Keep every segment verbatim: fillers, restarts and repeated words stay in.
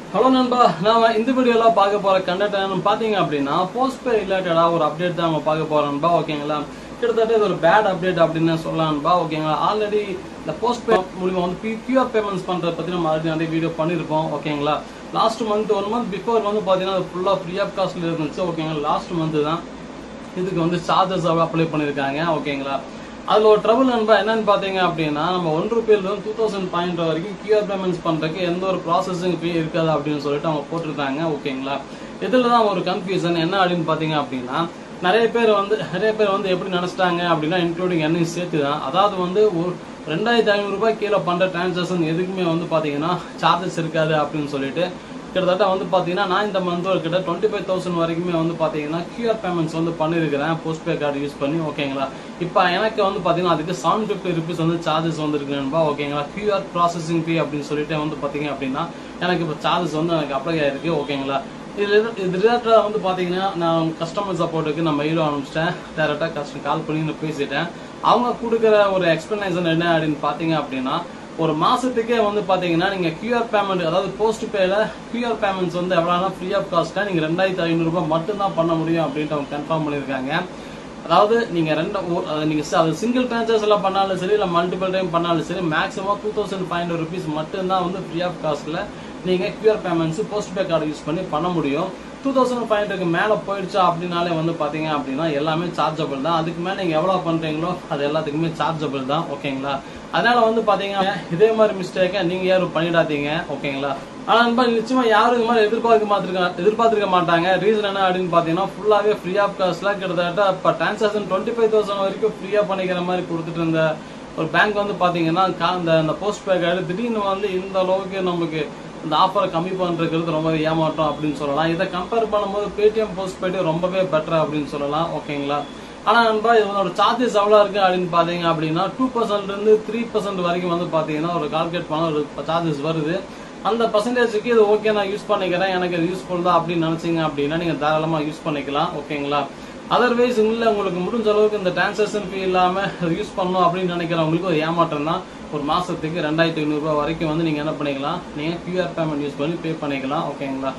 Hello நண்பா, நாம இந்த வீடியோல பார்க்க போற கண்டென்ட் என்னன்னு பாத்தீங்க அப்படினா போஸ்ட்பே ரிலேட்டடா ஒரு அப்டேட் தான் நம்ம பார்க்க போறோம் நண்பா. ஓகேங்களா, கிட்டத்தட்ட இது ஒரு பேட் அப்டேட் அப்படின்னு சொல்லலாம் நண்பா. ஓகேங்களா, ஆல்ரெடி இந்த போஸ்ட்பே மூலமா வந்து கியூஆர் பேமெண்ட்ஸ் பண்றத பத்தி நம்ம ஆல்ரெடி நிறைய வீடியோ பண்ணிருப்போம். ஓகேங்களா, last month one month before வந்து பாத்தீங்கன்னா ஃபுல்லா ஃப்ரீ ஆஃப் காஸ்ட்ல இருந்துச்சு. ஓகேங்களா, லாஸ்ட் மந்த் தான் இதுக்கு வந்து சார்ஜஸ் அப்ளை பண்ணிருக்காங்க. ஓகேங்களா, அதுல ஒரு ட்ரபிள் நண்பா என்னன்னு பாத்தீங்க அப்படின்னா நம்ம ஒன் ருபீல இருந்து டூ தௌசண்ட் பாயிண்ட் வரைக்கும் கியூஆர் பேமெண்ட்ஸ் பண்றதுக்கு எந்த ஒரு ப்ராசஸிங் ஃபீ இருக்காது அப்படின்னு சொல்லிட்டு அவங்க போட்டிருக்காங்க. ஓகேங்களா, இதுலதான் ஒரு கன்ஃபியூஷன் என்ன அப்படின்னு பாத்தீங்க அப்படின்னா நிறைய பேர் வந்து நிறைய பேர் வந்து எப்படி நினைச்சிட்டாங்க அப்படின்னா இன்க்ளூடிங் என்னையும் சேர்த்து தான். அதாவது வந்து ஒரு ரெண்டாயிரத்தி ஐநூறு ரூபாய் கீழே பண்ற டிரான்சாக்ஷன் எதுக்குமே வந்து பாத்தீங்கன்னா சார்ஜஸ் இருக்காது அப்படின்னு சொல்லிட்டு கிட்டத்தட்ட வந்து பாத்தீங்கன்னா நான் இந்த மந்த் கிட்ட டுவெண்ட்டி ஃபைவ் தௌசண்ட் வரைக்குமே வந்து பாத்தீங்கன்னா கியூஆர் பேமெண்ட்ஸ் வந்து பண்ணிருக்கிறேன் போஸ்ட்பே கார்டு யூஸ் பண்ணி. ஓகேங்களா, இப்போ எனக்கு வந்து பாத்தீங்கன்னா அதுக்கு செவன் பிப்டி ருபீஸ் வந்து சார்ஜஸ் வந்து இருக்குன்பா. ஓகேங்களா, கியூஆர் ப்ராசஸிங் ஃபீ அப்படின்னு சொல்லிட்டு வந்து பாத்தீங்க அப்படின்னா எனக்கு இப்போ சார்ஜஸ் வந்து எனக்கு அப்ளை ஆயிருக்கு. ஓகேங்களா, இது இது ரிலேட்டடா வந்து பாத்தீங்கன்னா நான் கஸ்டமர் சப்போர்ட்டுக்கு நான் மெயிலும் அனுப்பிச்சிட்டேன், டேரக்டா கஸ்டமர் கால் பண்ணி நான் பேசிட்டேன். அவங்க கொடுக்குற ஒரு எக்ஸ்பிளனேஷன் என்ன அப்படின்னு பாத்தீங்க அப்படின்னா ஒரு மாசத்துக்கே வந்து பாத்தீங்கன்னா நீங்க கியூஆர் பேமெண்ட் அதாவது போஸ்ட் பேல கியூஆர் பேமெண்ட்ஸ் வந்து எவ்வளவு ஃப்ரீ ஆஃப் காஸ்ட்டா நீங்க ரெண்டாயிரத்தி ஐநூறு ரூபாய் மட்டும் தான் பண்ண முடியும் அப்படின்ட்டு அவங்க கன்ஃபார்ம் பண்ணிருக்காங்க. அதாவது நீங்க ரெண்டு நீங்க அது சிங்கிள் டிரான்சாக்ஷன்ல பண்ணாலும் சரி இல்ல மல்டிபிள் டைம் பண்ணாலும் சரி maximum two thousand five hundred rupees மட்டும் தான் வந்து ஃப்ரீ ஆஃப் காஸ்ட்ல நீங்க QR payments post pay card use பண்ணி பண்ண முடியும். டூ தௌசண்ட் ஃபைவ் ஹண்ட்ரட்க்கு மேல போயிடுச்சா அப்படின்னாலே வந்து பாத்தீங்க அப்படின்னா எல்லாமே சார்ஜபிள் தான். அதுக்கு மேல நீங்க எவ்வளவு பண்றீங்களோ அது எல்லாத்துக்குமே சார்ஜபிள் தான். ஓகேங்களா, அதனால வந்து பாத்தீங்கன்னா இதே மாதிரி மிஸ்டேக்க நீங்க யாரும் பண்ணிடாதீங்க. ஓகேங்களா, ஆனா நிச்சயமா யாரும் இந்த மாதிரி எதிர்பார்க்க மாத்திருக்க எதிர்பார்த்திருக்க மாட்டாங்க. ரீசன் என்ன அப்படின்னு பாத்தீங்கன்னா ஃபுல்லாவே ஃப்ரீ ஆஃப் காஸ்ட்ல கிட்டத்தட்ட இப்ப டிரான்சாக்ஷன் டுவெண்ட்டி ஃபைவ் தௌசண்ட் வரைக்கும் ஃப்ரீயா பண்ணிக்கிற மாதிரி கொடுத்துட்டு இருந்த ஒரு பேங்க் வந்து பாத்தீங்கன்னா இந்த போஸ்ட் பே கார்டு திடீர்னு வந்து இந்த அளவுக்கு நமக்கு இந்த ஆஃபரை கம்மி பண்றது ரொம்பவே ஏமாற்றம் அப்படின்னு சொல்லலாம். இதை கம்பேர் பண்ணும்போது பேடிஎம் போஸ்ட் பே ரொம்பவே பெட்டர் அப்படின்னு சொல்லலாம். ஓகேங்களா, ஆனா நண்பா இதோட சார்ஜஸ் எவ்வளவு இருக்கு அப்படின்னு பாத்தீங்க அப்படின்னா டூ பர்சன்ட்ல இருந்து த்ரீ பர்சன்ட் வரைக்கும் வந்து பாத்தீங்கன்னா ஒரு கால்குலேட் பண்ண ஒரு சார்ஜஸ் வருது. அந்த பர்சன்டேஜுக்கு இது ஓகே நான் யூஸ் பண்ணிக்கிறேன், எனக்கு இது யூஸ்ஃபுல் தான் அப்படின்னு நினைச்சீங்க அப்படின்னா நீங்க தாராளமா யூஸ் பண்ணிக்கலாம். ஓகேங்களா, அதர்வைஸ் இல்ல உங்களுக்கு முடிஞ்ச அளவுக்கு இந்த டிரான்சாக்ஷன் ஃபீ இல்லாம யூஸ் பண்ணணும் அப்படின்னு நினைக்கிறவங்களுக்கு ஒரு ஏமாற்றம் தான். ஒரு மாசத்துக்கு ரெண்டாயிரத்தி ஐநூறு ரூபாய் வரைக்கும் வந்து நீங்க என்ன பண்ணிக்கலாம், நீங்க கியூஆர் பேமெண்ட் யூஸ் பண்ணி பே பண்ணிக்கலாம். ஓகேங்களா,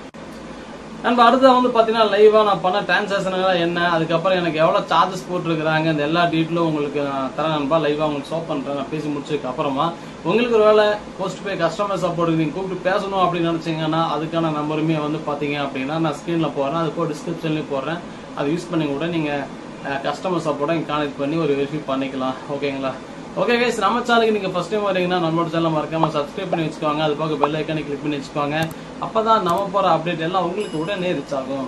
நம்ம அடுத்த வந்து பாத்தீங்கன்னா லைவா நான் பண்ண டிரான்சாக்ஷன் என்ன, அதுக்கப்புறம் எனக்கு எவ்வளவு சார்ஜஸ் போட்டுருக்காங்க இந்த எல்லா டீட்டெயிலும் உங்களுக்கு நான் தரேன் நண்பா. லைவா உங்களுக்கு ஷோ பண்றேன் நான் பேசி முடிச்சதுக்கு அப்புறமா. உங்களுக்கு ஒரு வேலை போஸ்ட் பே கஸ்டமர் சப்போர்ட்டுக்கு நீங்க கூப்பிட்டு பேசணும் அப்படின்னு நினைச்சீங்கன்னா அதுக்கான நம்பருமே வந்து பாத்தீங்க அப்படின்னா நான் ஸ்கிரீன்ல போடுறேன், அது கூட டிஸ்கிரிப்ஷன்லயும் போடுறேன். அதை யூஸ் பண்ணி கூட நீங்க கஸ்டமர் சப்போர்ட்டை கான்டெக்ட் பண்ணி ஒரு வெரிஃபை பண்ணிக்கலாம். ஓகேங்களா, ஓகே கைஸ், நம்ம சேனலுக்கு நீங்க ஃபர்ஸ்ட் டைம் வரீங்கன்னா நம்மளோட சேனல் மறக்காம சப்ஸ்கிரைப் பண்ணி வச்சுக்கோங்க. அது போக பெல் ஐக்கானை கிளிக் பண்ணி வச்சுக்கோங்க. அப்பதான் நம்ம போற அப்டேட் எல்லாம் உங்களுக்கு உடனே ரீச் ஆகும்.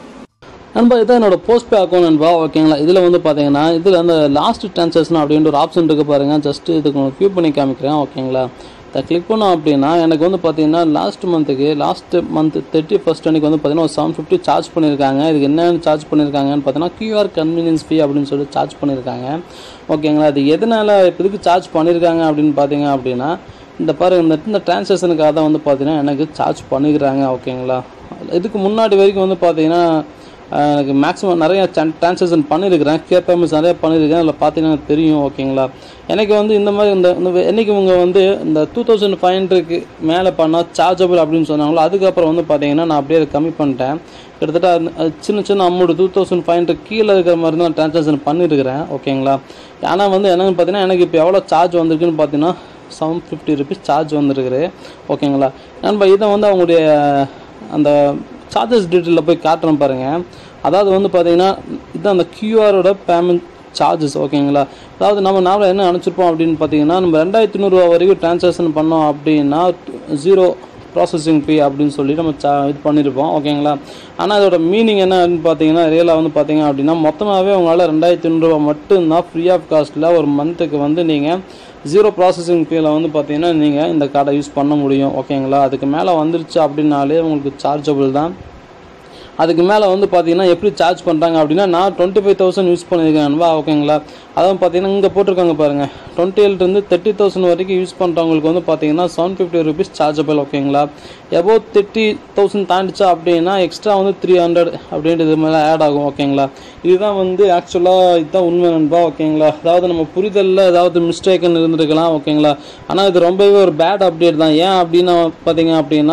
நண்பா இதான் என்னோட போஸ்ட் பே அக்கௌண்ட் நண்பா. ஓகேங்களா, இதுல வந்து பாத்தீங்கன்னா இதுல அந்த லாஸ்ட் டிரான்சாக்ஷன் அப்படின்ற ஒரு ஆப்ஷன் இருக்கு பாருங்க. ஜஸ்ட் இதுக்கு வியூ பண்ணி காமிக்கிறேன். ஓகேங்களா, அதை கிளிக் பண்ணோம் அப்படின்னா எனக்கு வந்து பார்த்தீங்கன்னா லாஸ்ட் மந்த்துக்கு லாஸ்ட் மந்த் தேர்ட்டி ஃபர்ஸ்ட் அன்னைக்கு வந்து பார்த்தீங்கன்னா ஒரு செவன் ஃபிஃப்டி சார்ஜ் பண்ணியிருக்காங்க. இதுக்கு என்னென்னு சார்ஜ் பண்ணியிருக்காங்கன்னு பார்த்தீங்கன்னா கியூஆர் கன்வீனியன்ஸ் ஃபீ அப்படின்னு சொல்லி சார்ஜ் பண்ணியிருக்காங்க. ஓகேங்களா, அது எதனால இப்போதுக்கு சார்ஜ் பண்ணியிருக்காங்க அப்படின்னு பார்த்தீங்க அப்படின்னா இந்த பாருங்க இந்த இந்த டிரான்சாக்ஷனுக்காக தான் வந்து பார்த்தீங்கன்னா எனக்கு சார்ஜ் பண்ணிக்கிறாங்க. ஓகேங்களா, இதுக்கு முன்னாடி வரைக்கும் வந்து பார்த்தீங்கன்னா எனக்கு மேக்ஸிமம் நிறைய டிரான்சாக்ஷன் பண்ணியிருக்கிறேன், கியூஆர் பேமெண்ட்ஸ் நிறைய பண்ணியிருக்கேன். அதில் பார்த்தீங்கன்னா தெரியும். ஓகேங்களா, எனக்கு வந்து இந்த மாதிரி இந்த என்னைக்கு இவங்க வந்து இந்த டூ தௌசண்ட் ஃபைவ் ஹண்ட்ரடுக்கு மேலே பண்ணால் சார்ஜபிள் அப்படின்னு சொன்னாங்களோ அதுக்கப்புறம் வந்து பார்த்தீங்கன்னா நான் அப்படியே அதை கம்மி பண்ணிட்டேன். கிட்டத்தட்ட சின்ன சின்ன amount two thousand five hundred கீழே இருக்கிற மாதிரி தான் டிரான்சாக்ஷன் பண்ணியிருக்கிறேன். ஓகேங்களா, ஆனால் வந்து என்னென்னு பார்த்தீங்கன்னா எனக்கு இப்போ எவ்வளோ சார்ஜ் வந்திருக்குன்னு பார்த்தீங்கன்னா செவன் ஃபிஃப்டி ருபீஸ் சார்ஜ் வந்துருக்குது. ஓகேங்களா, நம்ம இதை வந்து அவங்களுடைய அந்த சார்ஜஸ் டீட்டெயிலில் போய் காட்டுறேன் பாருங்கள். அதாவது வந்து பார்த்தீங்கன்னா இதுதான் அந்த கியூஆரோட பேமெண்ட் சார்ஜஸ். ஓகேங்களா, அதாவது நம்ம நாம என்ன நினச்சிருப்போம் அப்படின்னு பார்த்தீங்கன்னா நம்ம ரெண்டாயிரத்தி நூறுரூவா வரைக்கும் டிரான்சாக்ஷன் பண்ணோம் அப்படின்னா ஜீரோ ப்ராசஸிங் ஃபீ அப்படின்னு சொல்லி நம்ம சா இது பண்ணியிருப்போம். ஓகேங்களா, ஆனால் அதோட மீனிங் என்ன அப்படின்னு பார்த்தீங்கன்னா ரியலாக வந்து பார்த்தீங்க அப்படின்னா மொத்தமாகவே உங்களால் ரெண்டாயிரத்தி நூறுரூவா மட்டும்தான் ஃப்ரீ ஆஃப் காஸ்ட்டில் ஒரு மந்த்துக்கு வந்து நீங்கள் ஜீரோ ப்ராசஸிங் ஃபீல வந்து பார்த்தீங்கன்னா நீங்கள் இந்த கார்டை யூஸ் பண்ண முடியும். ஓகேங்களா, அதுக்கு மேலே வந்துருச்சு அப்படின்னாலே உங்களுக்கு சார்ஜபிள் தான். அதுக்கு மேலே வந்து பார்த்தீங்கன்னா எப்படி சார்ஜ் பண்ணுறாங்க அப்படின்னா நான் டுவெண்ட்டி ஃபைவ் தௌசண்ட் யூஸ் பண்ணியிருக்கேன்வா. ஓகேங்களா, அதாவது பார்த்தீங்கன்னா இங்கே போட்டிருக்காங்க பாருங்கள் டுவெண்ட்டிலேருந்து தேர்ட்டி தௌசண்ட் வரைக்கும் யூஸ் பண்ணுறவங்களுக்கு வந்து பார்த்தீங்கன்னா செவன் ஃபிஃப்டி ருபீஸ் சார்ஜபிள். ஓகேங்களா, எபோவ் தேர்ட்டி தௌசண்ட் தாண்டிச்சா அப்படின்னா எக்ஸ்ட்ரா வந்து த்ரீ ஹண்ட்ரட் அப்படின்றது மேலே ஆட் ஆகும். ஓகேங்களா, இதுதான் வந்து ஆக்சுவலாக இதுதான் உண்மை நண்பா. ஓகேங்களா, அதாவது நம்ம புரிதலில் ஏதாவது மிஸ்டேக்குன்னு இருந்திருக்கலாம். ஓகேங்களா, ஆனால் இது ரொம்பவே ஒரு பேட் அப்டேட் தான். ஏன் அப்படின்னா பார்த்தீங்க அப்படின்னா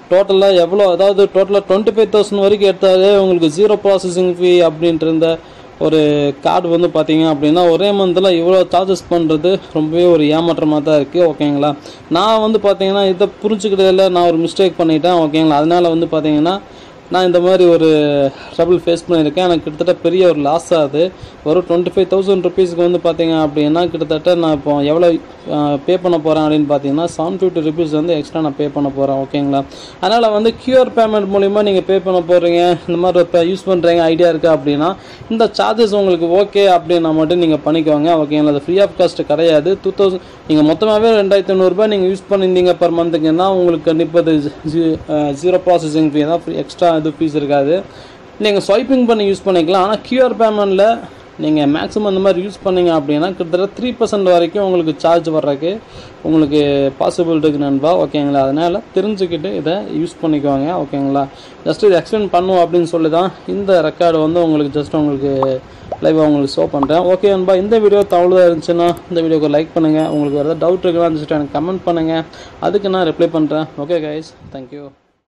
டோட்டலாக எவ்வளோ, அதாவது டோட்டலாக டுவெண்ட்டி ஃபைவ் தௌசண்ட் வரைக்கும் எடுத்தாலே உங்களுக்கு ஜீரோ ப்ராசஸிங் ஃபீ அப்படின்ட்டு இருந்த ஒரு கார்டு வந்து பார்த்தீங்க அப்படின்னா ஒரே மந்தில் இவ்வளோ சார்ஜஸ் பண்ணுறது ரொம்பவே ஒரு ஏமாற்றமாக தான் இருக்குது. ஓகேங்களா, நான் வந்து பார்த்தீங்கன்னா இதை புரிஞ்சுக்கிட்டதில் நான் ஒரு மிஸ்டேக் பண்ணிட்டேன். ஓகேங்களா, அதனால் வந்து பார்த்தீங்கன்னா நான் இந்த மாதிரி ஒரு ட்ரபிள் ஃபேஸ் பண்ணியிருக்கேன். எனக்கு கிட்டத்தட்ட பெரிய ஒரு லாஸ் ஆகுது. ஒரு டுவெண்ட்டி ஃபைவ் தௌசண்ட் ருபீஸ்க்கு வந்து பார்த்தீங்க அப்படின்னா கிட்டத்தட்ட நான் இப்போ எவ்வளோ பே பண்ண போகிறேன் அப்படின்னு பார்த்தீங்கன்னா செவன் ஃபிஃப்டி ருபீஸ் வந்து எக்ஸ்ட்ரா நான் பே பண்ண போகிறேன். ஓகேங்களா, அதனால் வந்து கியூஆர் பேமெண்ட் மூலிமா நீங்கள் பே பண்ண போகிறீங்க, இந்த மாதிரி இப்போ யூஸ் பண்ணுறீங்க ஐடியா இருக்குது அப்படின்னா இந்த சார்ஜஸ் உங்களுக்கு ஓகே அப்படின்னா மட்டும் நீங்கள் பண்ணிக்கோங்க. ஓகேங்களா, அது ஃப்ரீ ஆஃப் காஸ்ட் கிடையாது. டூ தௌசண்ட் நீங்கள் மொத்தமாகவே ரெண்டாயிரத்தி ஐநூறுரூபா நீங்கள் யூஸ் பண்ணியிருந்தீங்க பர் மந்த்துக்குன்னா உங்களுக்கு கண்டிப்பாக ஜீரோ ப்ராசஸிங் ஃபீ தான், ஃப்ரீ எக்ஸ்ட்ரா இது ஃபீஸ் இருக்காது. நீங்கள் ஸ்வைப்பிங் பண்ணி யூஸ் பண்ணிக்கலாம். ஆனால் கியூஆர் பேமெண்ட்டில் நீங்கள் மேக்ஸிமம் இந்த மாதிரி யூஸ் பண்ணிங்க அப்படின்னா கிட்டத்தட்ட த்ரீ பர்சன்ட் வரைக்கும் உங்களுக்கு சார்ஜ் வர்றதுக்கு உங்களுக்கு பாசிபிள் இருக்குது நண்பா. ஓகேங்களா, அதனால் தெரிஞ்சுக்கிட்டு இதை யூஸ் பண்ணிக்குவாங்க. ஓகேங்களா, ஜஸ்ட் இது எக்ஸ்பிளைன் பண்ணுவோம் அப்படின்னு சொல்லி தான் இந்த ரெக்கார்டு வந்து உங்களுக்கு ஜஸ்ட் உங்களுக்கு லைவாக உங்களுக்கு ஷோ பண்ணுறேன். ஓகே நண்பா, இந்த வீடியோ தவறுதாக இருந்துச்சுன்னா இந்த வீடியோக்கு லைக் பண்ணுங்கள். உங்களுக்கு வேறு ஏதாவது டவுட் இருக்குன்னு எனக்கு கமெண்ட் பண்ணுங்கள், அதுக்கு நான் ரிப்ளை பண்ணுறேன். Okay guys, thank you.